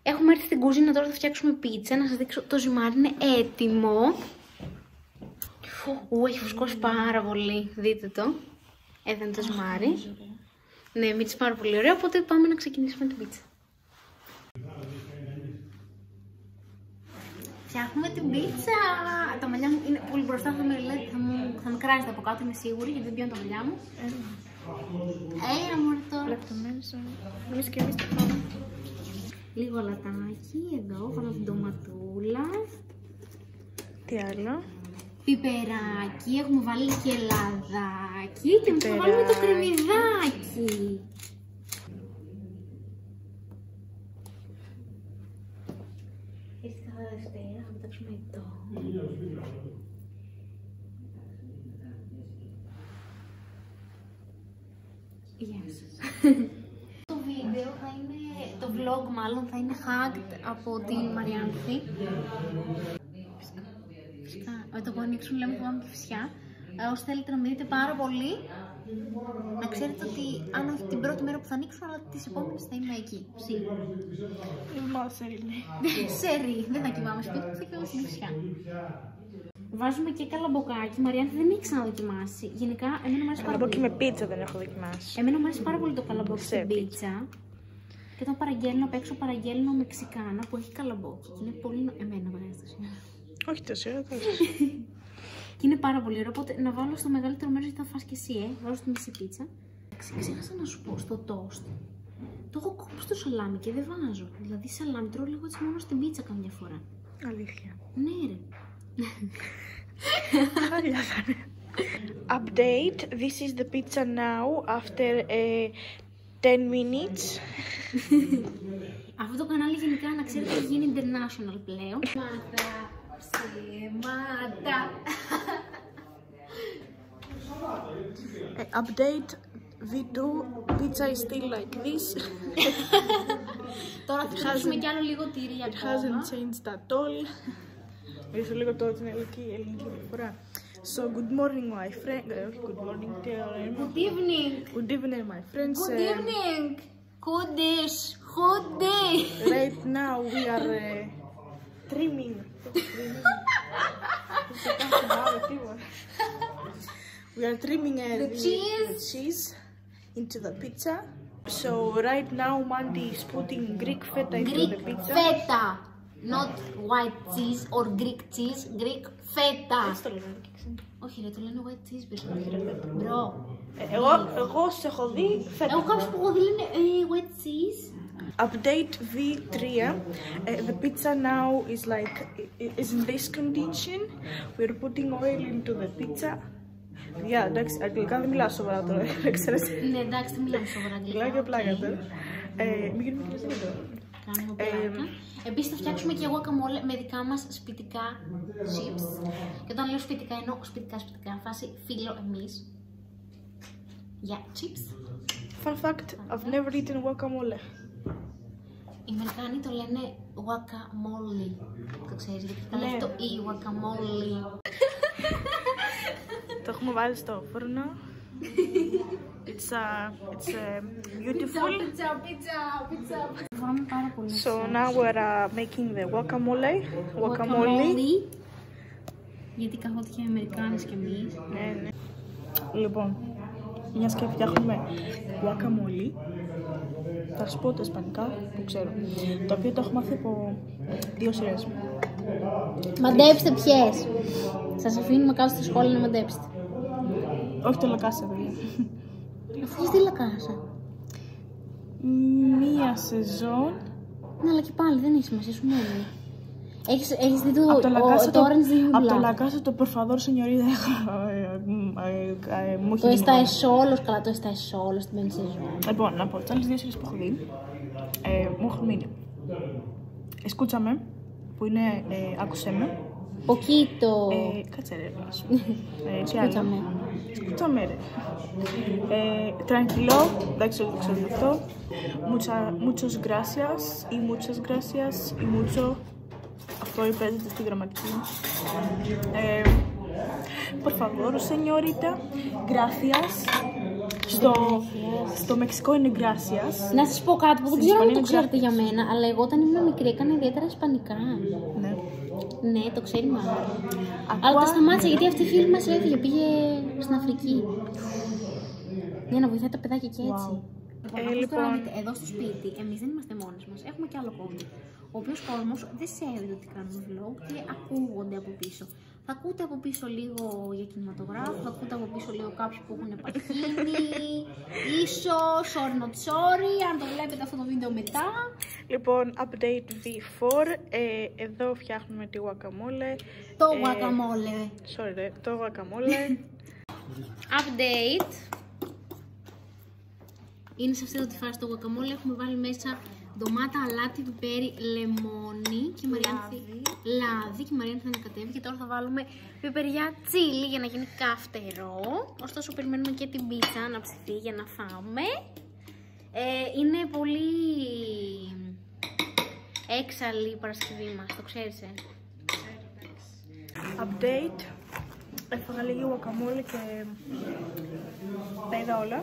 Έχουμε έρθει στην κουζίνα, τώρα θα φτιάξουμε πίτσα. Να σας δείξω, το ζυμάρι είναι έτοιμο. Έχει φουσκώσει πάρα πολύ, δείτε το. Εδώ είναι το ζυμάρι. Ναι, μύρισε πάρα πολύ ωραίο, οπότε πάμε να ξεκινήσουμε την πίτσα. Φτιάχνουμε την πίτσα! Τα μαλλιά μου είναι πολύ μπροστά, θα με κράζετε από κάτω, είμαι σίγουρη, γιατί δεν πιάνω τα μαλλιά μου. Μωρέ τώρα. Λεπτομένως, εμείς και εμείς το φάμε. Λίγο λατάκι, εδώ, βάλω την ντοματούλα. Τι άλλο? Πιπεράκι, έχουμε βάλει και λαδάκι και μετά θα βάλουμε το κρεμμυδάκι. Ήρθε κατά Δευτέρα, θα πετάξουμε εδώ. Γεια σας. Το βίντεο θα είναι, το vlog μάλλον θα είναι hacked από την Μαριάνθη. Το που ανοίξουν λέμε ότι πάμε και φυσιά. Όσοι θέλετε να με δείτε πάρα πολύ, να ξέρετε ότι αν όχι την πρώτη μέρα που θα ανοίξουν, αλλά τις επόμενες θα είμαι εκεί, σίγουρα. Μάλλον σερί, ναι. Σερί, δεν θα κοιμάμαι σπίτι μου, θα κοιμάμαι στην φυσιά. Βάζουμε και καλαμποκάκι, η Μαριάνθη δεν έχει ξαναδοκιμάσει. Γενικά, εμένα μου αρέσει πάρα πολύ. Καλαμπόκι με πίτσα δεν έχω δοκιμάσει. Εμένα μου αρέσει πάρα πολύ το καλαμπόκι στην πίτσα. Και όταν παραγγέλνω απ' έξω, παραγγέλνω μεξικάνα που έχει καλαμπόκι. Και είναι πολύ. Εμένα μου αρέσει. Όχι τόσο, Και είναι πάρα πολύ ωραίο, οπότε να βάλω στο μεγαλύτερο μέρος γιατί θα φας και εσύ, Βάζω στη μισή πίτσα. Ξέχασα να σου πω, στο τόστ το έχω κόψει το σαλάμι και δεν βάζω. Δηλαδή σαλάμι τρώω λίγο έτσι μόνο στην πίτσα καμιά φορά. Αλήθεια. Ναι ρε. Update, this is the pizza now after 10 minutes. Αυτό το κανάλι γενικά να ξέρετε έχει γίνει international πλέον. Ψέματα. Update V2, pizza is still like this. Τώρα θα φτιάξουμε κι άλλο λίγο τυρί It ακόμα. hasn't changed at all. Ήρθε λίγο τώρα την ελληνική προφορά. So good morning my friend. Good morning. Good evening. Good evening my friends. Good evening. Good days. Good day. Right now we are trimming. We are trimming the cheese into the pizza. So right now Mandy is putting Greek feta into the pizza. Greek feta, not white cheese or Greek cheese. Greek feta. Όχι ρε, το λένε white cheese, μπρο. Εγώ σε έχω δει φέτα. Εγώ κάποιους που έχω δει λένε white cheese. Update V3. The pizza now is in this condition. We're putting oil into the pizza. Εντάξει, αγγλικά δεν μιλάω σοβαρά τώρα, ξέρεις. Ναι, εντάξει, δεν μιλάμε σοβαρά αγγλικά. Πλάκα, πλάκα τώρα. Μην γίνουμε και λες. Κάνουμε πλάκα. Επίσης θα φτιάξουμε και guacamole με δικά μας σπιτικά chips. Και όταν λέω σπιτικά εννοώ σπιτικά, φάση φίλο εμείς. Για chips. Fun fact, I've never eaten guacamole. Οι Αμερικάνοι το λένε guacamole. Το ξέρεις, γιατί θα λέει το E, guacamole. Το έχουμε βάλει στο φούρνο. It's beautiful. Pizza. So now we're making the guacamole. Γιατί καθότι Αμερικάνες κι εμείς. Ναι. Λοιπόν, μιας και φτιάχνουμε guacamole, θα σου πω τα ισπανικά που ξέρω, το οποίο το έχω μάθει από 2 σειρές. Μαντέψτε ποιες. Σας αφήνουμε κάτω στη σχόλια να μαντέψετε. Όχι το λακάσα, παιδιά. Αφού έχεις δει λακάσα. Μία σεζόν. Ναι, αλλά και πάλι δεν έχει σημασία, σου μένει. Έχεις δει το Orange Diula. Από το λακάσα το Porfador Señorita μου έχει το Está Solos, καλά το Está Solos στην πέμπτη σεζόν. Λοιπόν, να πω, τις άλλες 2 σειρές που έχω δει, μου έχουν μείνει. Escúchame, που είναι άκουσέ με. Poquito. Κάτσε ρε, βάσου. Escúchame ρε. Tranquilo, εντάξει, δεν ξέρω αυτό. Muchos gracias y muchas gracias y mucho. Αυτό παίζεται στη γραμματική. Por favor, señorita, gracias. στο Μεξικό είναι gracias. Να σας πω κάτι που δεν ξέρω αν το ξέρετε για μένα, αλλά εγώ όταν ήμουν μικρή έκανα ιδιαίτερα ισπανικά. Ναι. Ναι, το ξέρει μάλλον. Αλλά τα σταμάτησα γιατί αυτή η φίλη μας έφυγε, πήγε στην Αφρική. Για να βοηθάει τα παιδάκια και έτσι. Λοιπόν, εδώ στο σπίτι, εμείς δεν είμαστε μόνες μας, έχουμε και άλλο κόσμο. Ο οποίος κόσμος δεν σέβεται ότι κάνουμε vlog και ακούγονται από πίσω. Θα ακούτε από πίσω λίγο για κινηματογράφο, θα ακούτε από πίσω λίγο κάποιους που έχουν παχύνει, ίσως, sorry not sorry, αν το βλέπετε αυτό το βίντεο μετά. Λοιπόν, update V4, εδώ φτιάχνουμε τη guacamole. Το guacamole. Sorry ρε, το guacamole. Update. Είναι σε αυτή τη φάση το guacamole, έχουμε βάλει μέσα ντομάτα, αλάτι, πιπέρι, λεμόνι και λάδι και η Μαριάννη θα ανακατεύει και τώρα θα βάλουμε πιπεριά τσίλι για να γίνει καυτερό. Ωστόσο περιμένουμε και την πίτσα να ψηθεί για να φάμε. Είναι πολύ έξαλλη η Παρασκευή μας, το ξέρεις Update. Έφαγα λίγη guacamole και τα είδα όλα.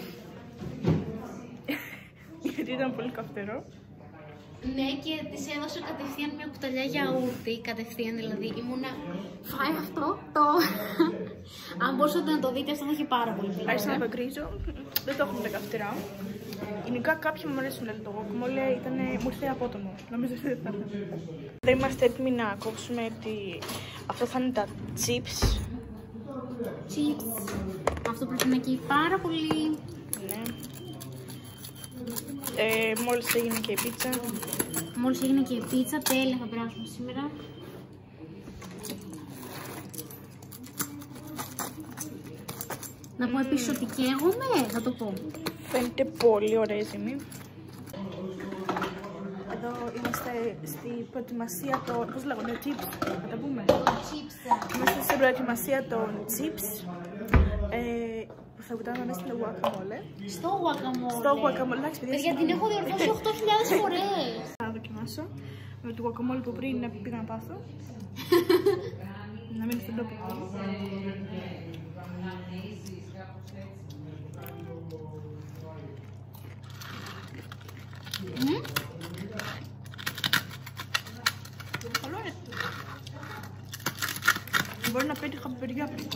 Γιατί ήταν πολύ καυτερό. Ναι, και της έδωσα κατευθείαν μια κουταλιά γιαούρτι. Κατευθείαν δηλαδή. Ήμουνα. Φάει αυτό το. Αν μπορούσατε να το δείτε, αυτό θα έχει πάρα πολύ πληρό. Άρχισα να το γκρίζω. Δεν το έχουμε τα καυτερά. Γενικά κάποιοι μου αρέσουν το guacamole, μου ήρθε απότομο. Νομίζω ότι δεν θα ήταν. Δεν είμαστε έτοιμοι να κόψουμε αυτό θα είναι τα chips. Chips. Αυτό πρέπει να καίει πάρα πολύ. Ναι. Μόλις έγινε και η πίτσα. Μόλις έγινε και η πίτσα, τέλεια θα περάσουμε σήμερα. Να πω επίσης ότι καίγομαι, θα το πω. Φαίνεται πολύ ωραία ζύμη. Εδώ είμαστε στην προετοιμασία των, πώς λέγονται, chips, θα τα πούμε. Είμαστε στην προετοιμασία των chips. Που θα βουτάμε μέσα στην guacamole. Στο guacamole. Στο guacamole, εντάξει παιδιά. Γιατί την έχω διορθώσει 8.000 φορές. Θα δοκιμάσω. Με το guacamole που πριν πήγα να πάθω. Να μείνει στον τόπο. Καλό είναι. Μπορεί να πέτυχα παιδιά πριν.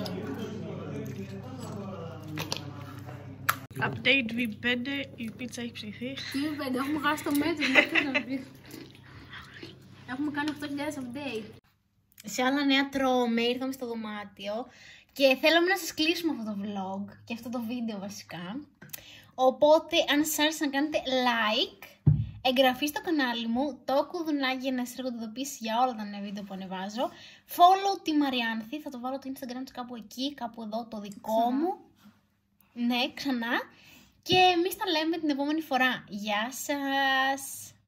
Update V5, η πίτσα έχει ψηθεί. Τι V5, έχουμε χάσει το μέτρο. Έχουμε κάνει 8.000 update. Σε άλλα νέα τρώμε, ήρθαμε στο δωμάτιο και θέλαμε να σας κλείσουμε αυτό το vlog και αυτό το βίντεο βασικά. Οπότε αν σας άρεσε να κάνετε like, εγγραφή στο κανάλι μου, το κουδουνάκι για να σας έρχονται ειδοποιήσεις για όλα τα νέα βίντεο που ανεβάζω. Follow τη Μαριάνθη, θα το βάλω το Instagram της κάπου εκεί, κάπου εδώ το δικό μου. Ναι, ξανά. Και εμείς τα λέμε την επόμενη φορά. Γεια σας!